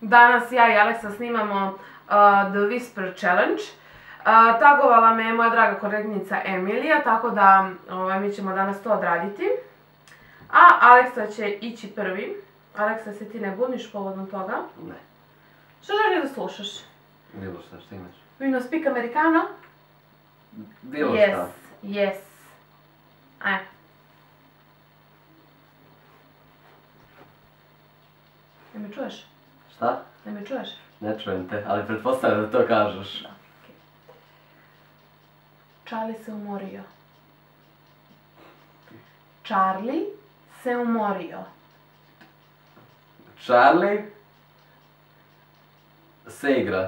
Danas ja i Aleksa snimamo The Whisper Challenge. Tagovala me je moja draga koleginica Emilija, tako da mi ćemo danas to odraditi. A Aleksa će ići prvi. Aleksa, se ti ne buniš povodom toga? Ne. Što želiš da slušaš? Bilo šta imaš? We no speak americano? Bilo šta. Yes, yes. Ajde. Ne me čuješ? Šta? Ne me čuješ? Ne čujem te, ali pretpostavljam da to kažeš. Charlie se umorio. Charlie se umorio. Charlie se igra.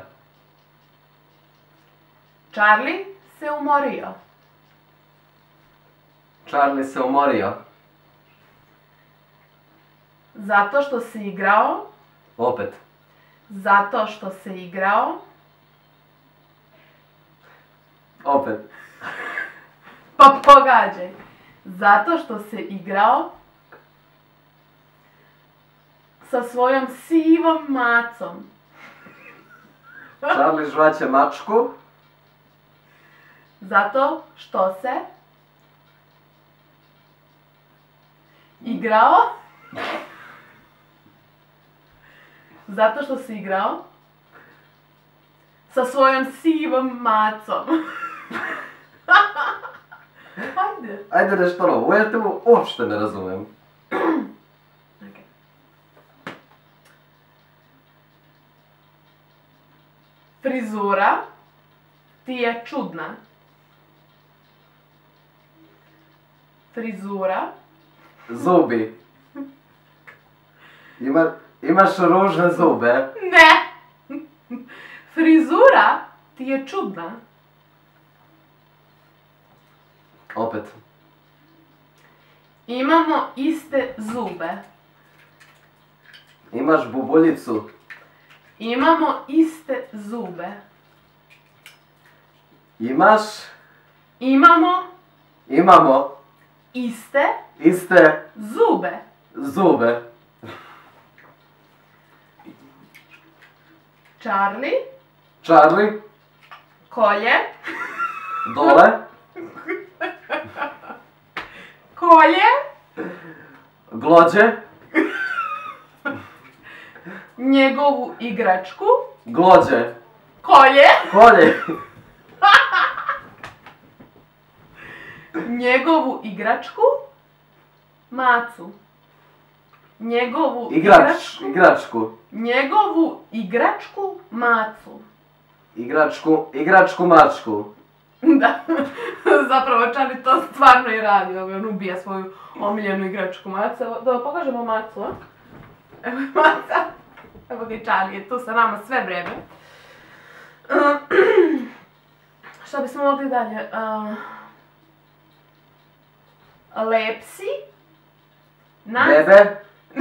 Charlie se umorio. Charlie se umorio. Zato što se igrao. Opet. Zato što se igrao. Opet. Pa pogađaj. Zato što se igrao sa svojom sivom macom. Charlie žvaće mačku. Zato što se igrao. Zato što se igrao sa svojom sivom macom. Ajde. Ajde nešto novo, ja te uopšte ne razumem. Frizura ti je čudna. Frizura. Zubi. Imaš ružne zube. Ne! Frizura ti je čudna. Opet. Imamo iste zube. Imaš bubuljicu. Imamo iste zube. Imamo iste zube. Zube. Charlie. Kolje. Dole. Kolje. Glođe. Njegovu igračku. Glođe. Kolje. Kolje. Njegovu igračku. Macu. Njegovu Igračku. Njegovu igračku macu. Igračku mačku. Da, zapravo Charlie to stvarno i radi, on ubija svoju omiljenu igračku macu. Da pokažemo macu, a? Evo je maca. Evo ga i Charlie je tu sa nama sve vreme. Šta bismo mogli dalje? Lepsi na... Bebe.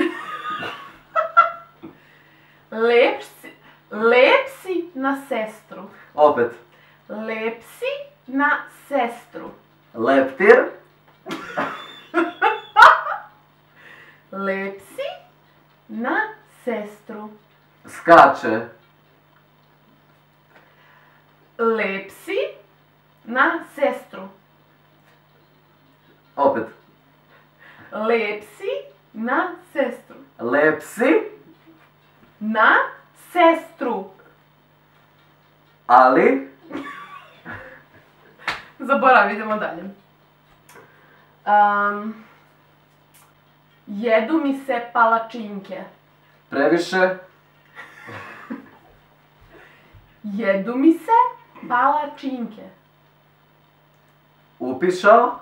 Lepsi na sestru. Opet. Lepsi na sestru. Leptir. Lepsi na sestru. Skače. Lepsi na sestru. Opet. Lepsi na sestru. Lepsi. Na sestru. Ali. Zaboravi, idemo dalje. Jedu mi se palačinke. Previše. Jedu mi se palačinke. Upišao.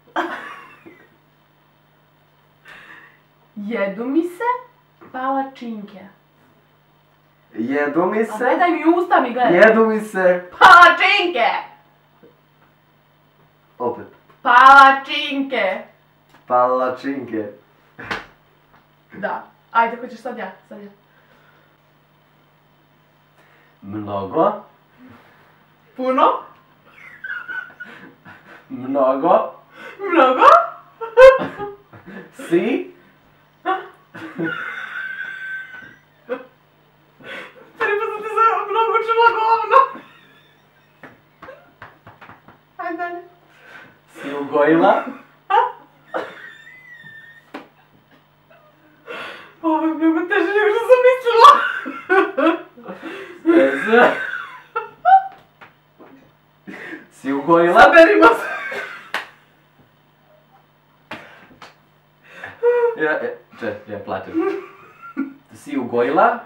Jedu mi se palačinke. Jedu mi A se. gledaj mi usta mi, gledaj. Jedu mi se. Palačinke! Opet. Palačinke! Palačinke. Da. Ajde, hoćeš sad ja. Mnogo. Puno? Mnogo. Mnogo? Si. ugojila. Ovo je mnogo teže nego što sam mislila. Si ugojila. Saberimo se. Ja plaćam. Si ugojila.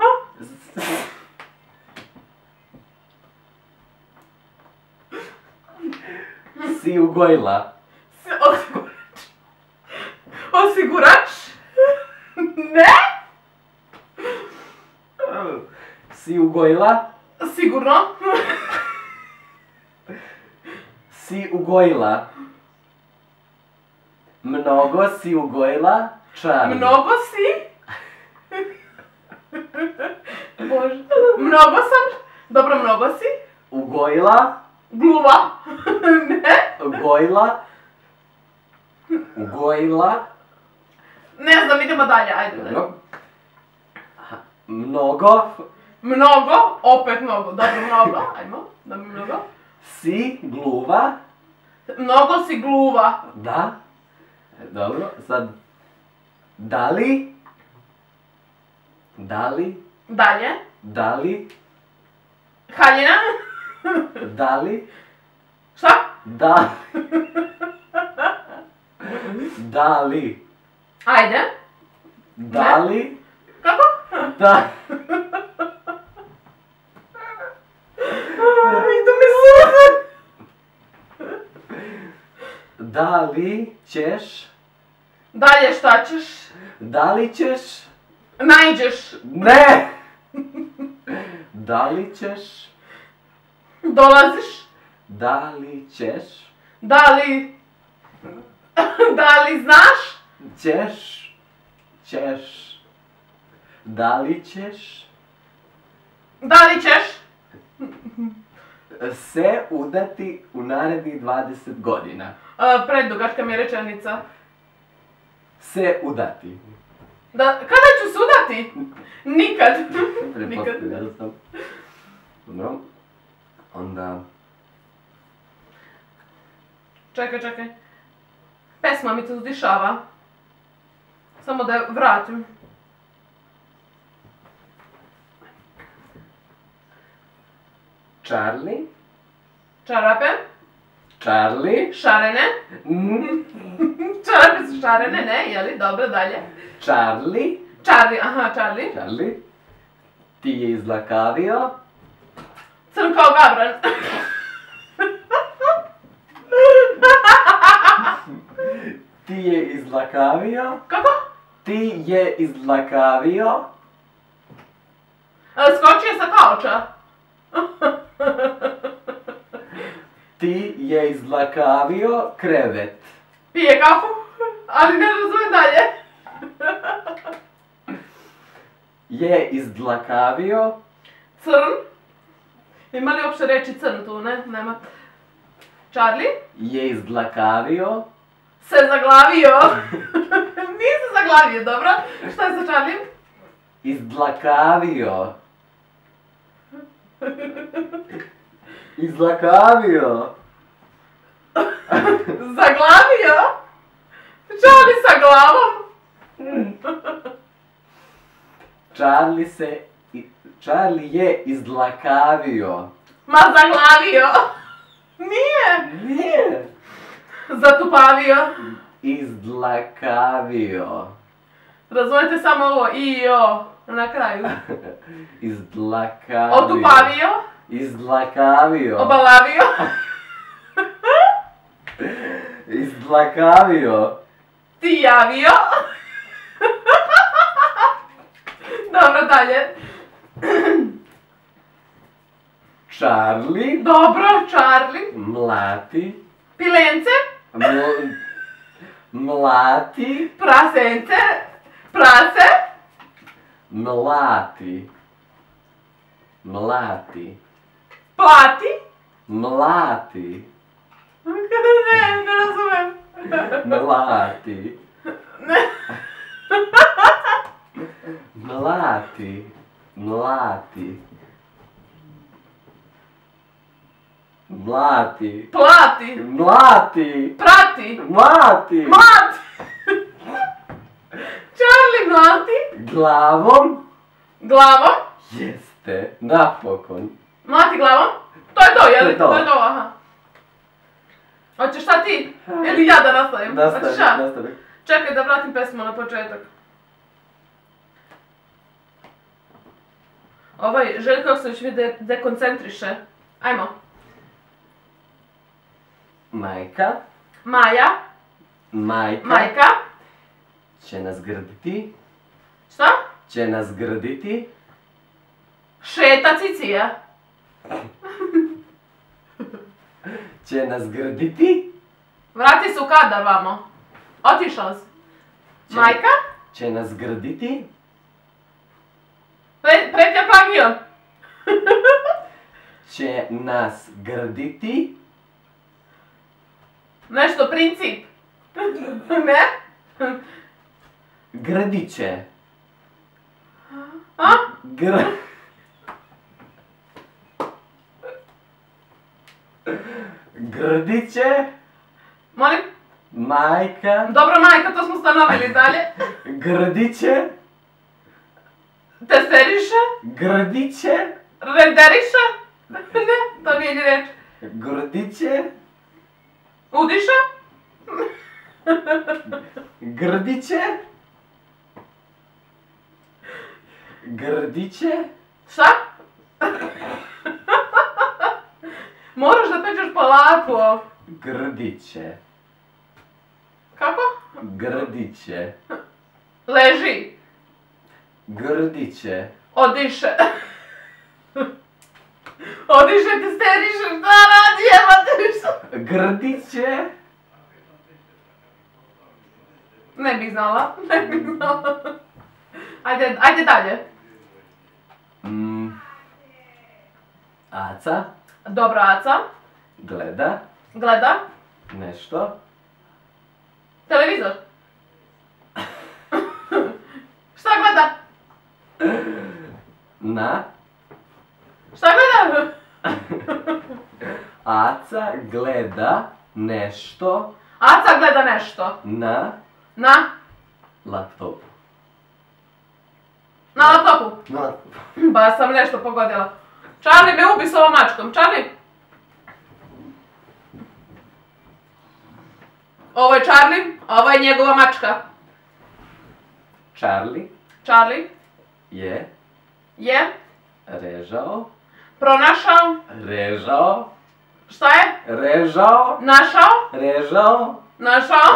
Si ugojila. Osigurač. Osigurač? Ne? Si ugojila. Sigurno. Si ugojila. Mnogo si ugojila. Charlie. Mnogo si? Bože. Mnogo sam? Dobro, mnogo si? Ugojila. Gluva? Ne? Ugojila. Ugojila. Ne znam, idemo dalje, ajde. Dobro. Mnogo. Mnogo, opet mnogo, dobro, mnogo, ajmo, da mi mnogo. Si gluva. Mnogo si gluva. Da. Dobro, sad. Da li? Da li? Dalje. Da li? Haljina. Da li? Šta? Da. Da li? Ajde. Da li? Kako? Da. Idu mi suze. Da li ćeš? Dalje šta ćeš? Da li ćeš? Naiđeš. Ne! Da li ćeš? Dolaziš. Da li ćeš? Da li... Da li znaš? Ćeš? Ćeš? Da li ćeš? Da li ćeš? Se udati u narednih 20 godina. Predugačka mi je rečenica. Se udati. Da, kada ću se udati? Nikad. Nikad. Pretpostavljam sam. Dobro. Onda... Čekaj. Pesma mi se uzdišava. Samo da je vratim. Charlie. Čarape. Charlie. Šarene. Mm. Čarape su šarene, ne? Jeli? Dobro, dalje. Charlie. Charlie, aha, Charlie. Charlie. Ti je izlakavio. Crn kao gabran. Ti je izlakavio. Kako? Ti je izlakavio. Skočio sa kauča. Ti je izlakavio krevet. Pije kafu, ali ne razumijem dalje. Je izdlakavio. Crn. Ima li uopće reći crn tu, ne? Nema. Charlie? Je izdlakavio. Se zaglavio. Nije se zaglavio, dobro? Šta je sa Charlie? Izdlakavio. Izlakavio. Zaglavio? Charlie sa glavom? Charlie je izdlakavio. Ma zaglavio. Nije. Nije. Zatupavio. Izdlakavio. Razumijete samo ovo i o na kraju. Izdlakavio. Otupavio. Izdlakavio. Obalavio. Izdlakavio. Ti javio. Dobro, dalje. Charlie. Dobro, Charlie. Mlati. Pilence. Mlati. Prasence. Prase. Mlati. Mlati. Plati. Mlati. Ne razumem. Mlati. Ne. Mlati. Mlati. Mlati. Plati. Mlati. Prati. Mlati. Mlati. Charlie mlati. Glavom. Glavom. Jeste. Napokon. Mlati glavom. To je to, jel? To je to. To je to, aha. Hoćeš šta ti? Ili ja da nastavim? Hoćeš ja? Nastavi. Čekaj da vratim pesmu na početak. Željko Joksimović mi dekoncentriše. Ajmo. Majka. Maja. Majka. Će nas grditi. Šta? Će nas grditi. Šeta Cicija. Će nas grditi. Vrati se u kadar vamo. Otišao si. Majka. Će nas grditi. Pretnja plagijom. Će nas grditi. Nešto princip. Ne? Grdit će. A? Grdit će. Molim? Majka. Dobro majka, to smo stanovili dalje. Grdit će. Testeriše? Grdit će. Renderiše? Ne, to nije ni reč. Grdit će. Udiše? Grdit će. Grdit će. Šta? Moraš da pričaš polako. Grdit će. Kako? Grdit će. Leži. Grdit će. Odiše. Odiše, testeriše, šta radi, jebate što? Grdit će. Ne bih znala. Ajde dalje. Aca. Dobro, Aca. Gleda. Gleda. Nešto. Televizor. Šta gleda? Na. Šta gleda? Aca gleda nešto. Aca gleda nešto. Na Na laptopu. laptopu. Na laptopu. Ba sam nešto pogodila. Charlie me ubi s ovom mačkom. Charlie. Ovo je Charlie, a ovo je njegova mačka. Charlie Je režao. pronašao. Šta je? Režao. Našao. Režao.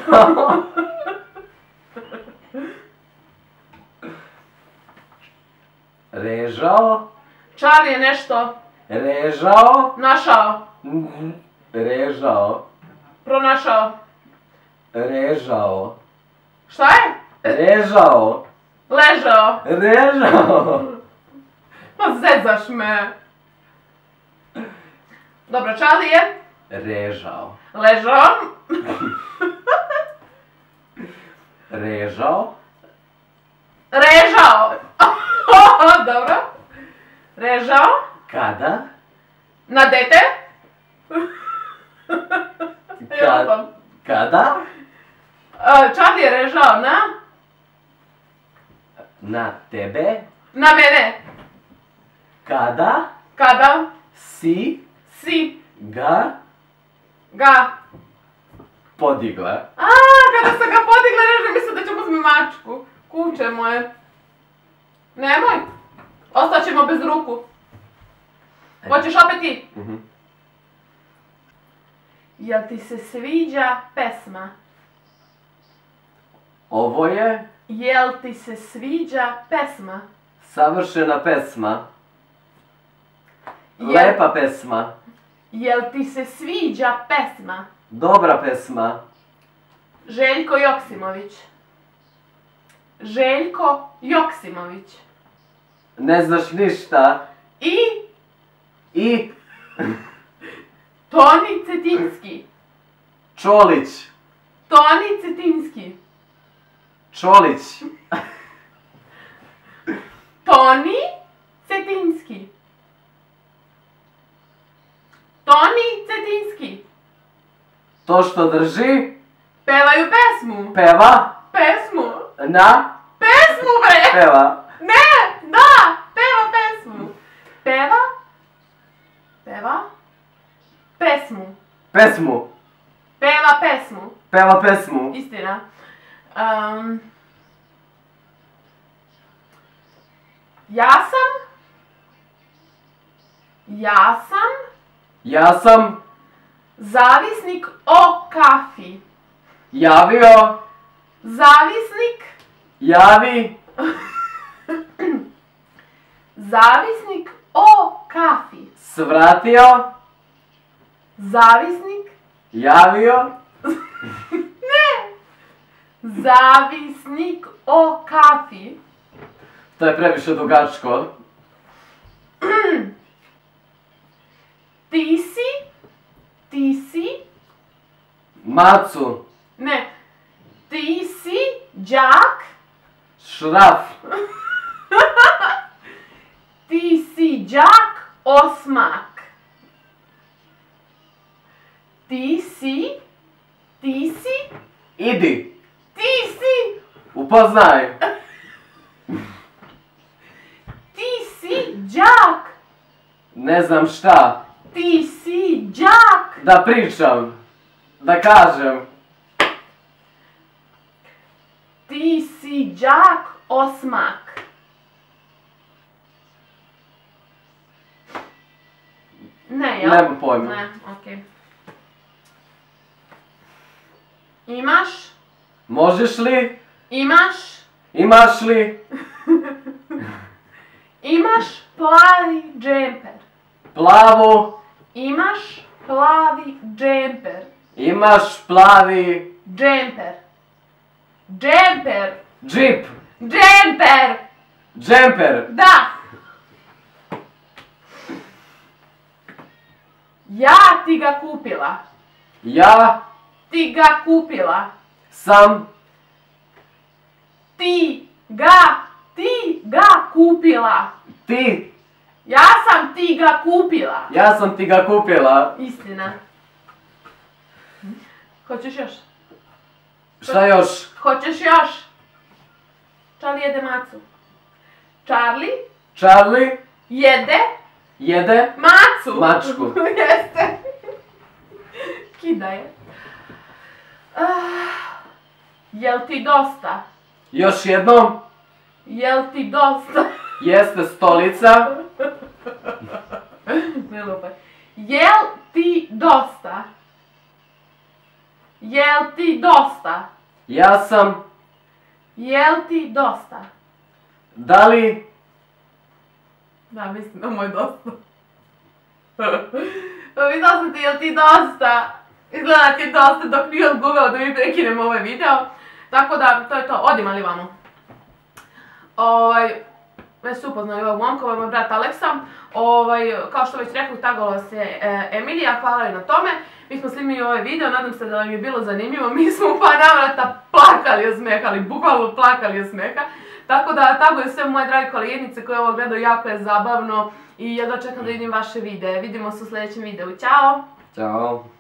Režao. Charlie je nešto Režao. našao. Režao. Pronašao. Režao. Šta je? Režao. Ležao. Režao. Pa zezaš me. Dobro, Charlie je Režao. ležao. Režao. Režao. Dobro. Režao. Kada? Na dete. Kada? Charlie je režao Na tebe. na mene. Kada Kada si si ga ga... podigla. Kada sam ga podigla, režem, mislim da ćemo uzmi mačku. Kuće moje. Nemoj. Ostaćemo bez ruku. Hoćeš opet ti? Jel ti se sviđa pesma? Ovo je Jel ti se sviđa pesma? savršena pesma. Lepa pesma. Jel ti se sviđa pesma? Dobra pesma. Željko Joksimović. Željko Joksimović. Ne znaš ništa. I Toni Cetinski. Čolić. Toni Cetinski. Čolić. Toni Cetinski. Toni To što drži, Pevaju pesmu. peva, Pesmu. na, Pesmu, bre! peva. Ne! Da! Peva pesmu. Peva. Peva. Pesmu. Pesmu. Peva pesmu. Peva pesmu. Istina. Ja sam Ja sam zavisnik o kafi. javio, Zavisnik. javi, Zavisnik o kafi. svratio, Zavisnik. javio, Zavisnik o kafi. to je previše dugačko. Ti si, Macu, ne, ti si đak, šraf, ti si đak osmak. Ti si, idi, ti si, upoznaj, ti si đak, ne znam šta, ti si đak, da pričam, da kažem, ti si đak osmak. Ne, jel? nemam pojma. Ne, okej. Imaš, Možeš li, imaš, imaš li, imaš plavi džemper. plavu, Imaš plavi džemper. imaš plavi, Džemper. Džemper. džip, Džemper. džemper, Da. Ja ti ga kupila. ja Ti ga kupila. sam Ti ga kupila. ti, Ja sam ti ga kupila. ja sam ti ga kupila. Istina. Hoćeš još? Šta još? Hoćeš još? Charlie jede macu. Charlie Charlie jede jede macu. mačku. Jeste. Kida je. Jel ti dosta? Još jednom, Jel ti dosta? jeste stolica, Ne lupaj. Jel ti dosta? Jel ti dosta? ja sam, Jel ti dosta? da li, Da, mislim da mu je dosta. Pitao sam ti jel ti dosta? Izgleda ti je dosta dok nije odgubao da mi prekinemo ovaj video. Tako da, to je to. Odi mali vamo. Već su upoznali ovog momka, ovo je moj brat Aleksa. Kao što već rekao, tagovala se Emilija, hvala joj na tome. Mi smo snimili ovaj video, nadam se da vam je bilo zanimljivo. Mi smo u par navrata plakali od smeha, ali bukvalno plakali od smeha. Tako da taguju sve moje drage koleginice koje ovo gledaju, jako je zabavno i jedva čekam da vidim vaše videe. Vidimo se u sljedećem videu. Ćao! Ćao.